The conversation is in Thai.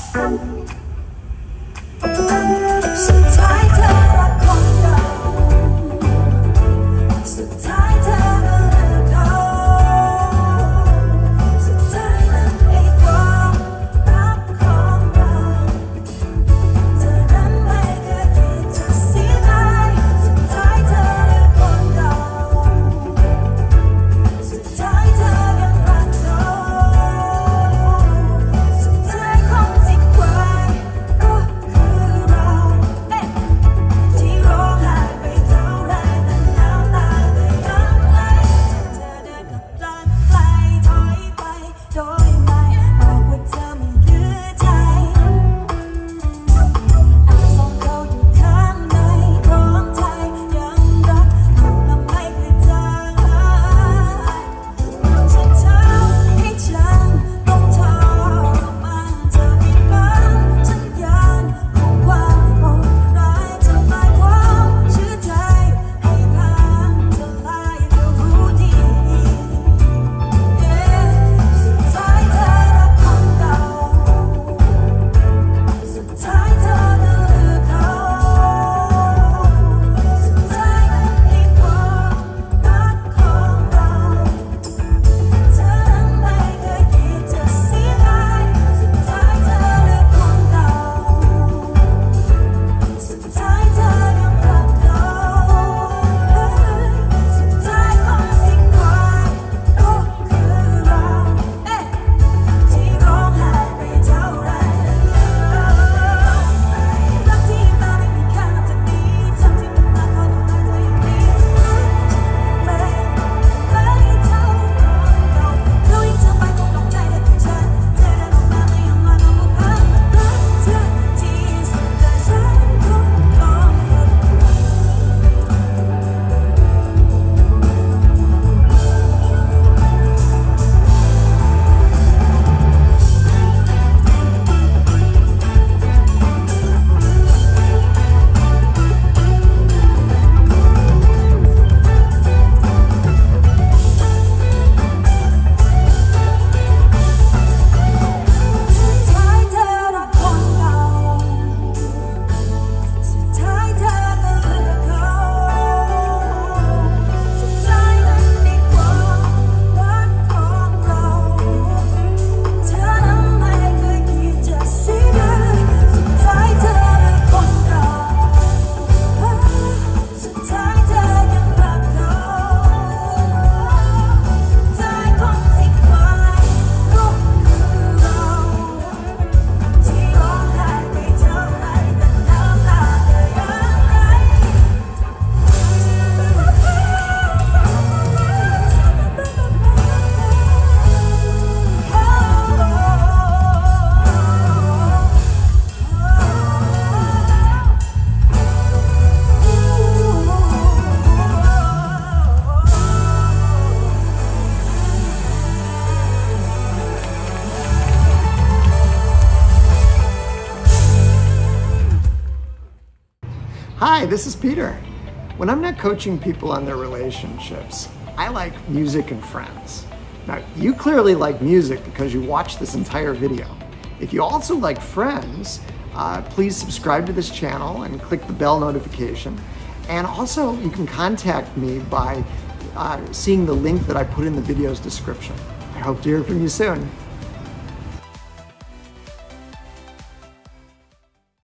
สุดท้ายเธอรักคนเก่าสุดท้ายเธอก็เลือกเขาสุดท้ายนั้นไอ้ความรักของเราเธอนั้นไม่เคยคิดจะเสียดายสุดท้ายเธอเลือกคนเก่าสุดท้ายเธอยังรักเขาสุดท้ายของที่ควายก็คือเราที่ร้องไห้ไปเท่าไรแต่น้ำตาก็ยังไหลเธอเดินกลับหลังไกลถอยไปโดยไม่บอกว่าเธอไม่เหลือใจอาจส่งเขาอยู่ข้างในร้องใจยังรักเขาและไม่เคยจางหายฉันเท่าให้ฉันต้องทรมานเธอไม่ฟังฉันยังคงความโหดร้ายทำลายความเชื่อใจให้พังทลายเธอรู้ดีสุดท้ายเธอรักคนเก่าสุดท้ายเธอก็เลือกเขาสุดท้ายนั้นไอ้ความรักของเราเธอนั้นไม่เคยคิดจะเสียดายสุดท้ายเธอเลือกคนเก่าสุดท้ายเธอยังรักเขาสุดท้ายของที่ควายก็คือเราที่ร้องไห้ไปเท่าไรรักที่มาไม่มีค่านับจากนี้ทำที่มันมาขอดูแลเธออย่างดีไม่เท่าเรารู้ยิ่งเธอไปคงตกใจและเป็นฉันเธอเดินออกมาไม่ยอมมาลองบุกพังรักเธอที่สุดแต่ฉันก็ลองฝึกสุดท้ายเธอรักคนเก่าสุดท้ายเธอก็เลือกเขาสุดท้ายนั้นในความรักของเราเธอนั้นไม่เคยคิดจะเสียดายสุดท้ายเธอเลือกคนเก่าสุดท้ายเธอยังรักเขาสุดท้ายของที่ควายก็คือเราที่ร้องไห้ไปเท่าไรแต่น้ำตาก็ยังไหล Hi, this is Peter. When I'm not coaching people on their relationships, I like music and friends. Now, you clearly like music because you watched this entire video. If you also like friends, please subscribe to this channel and click the bell notification. And also, you can contact me by seeing the link that I put in the video's description. I hope to hear from you soon.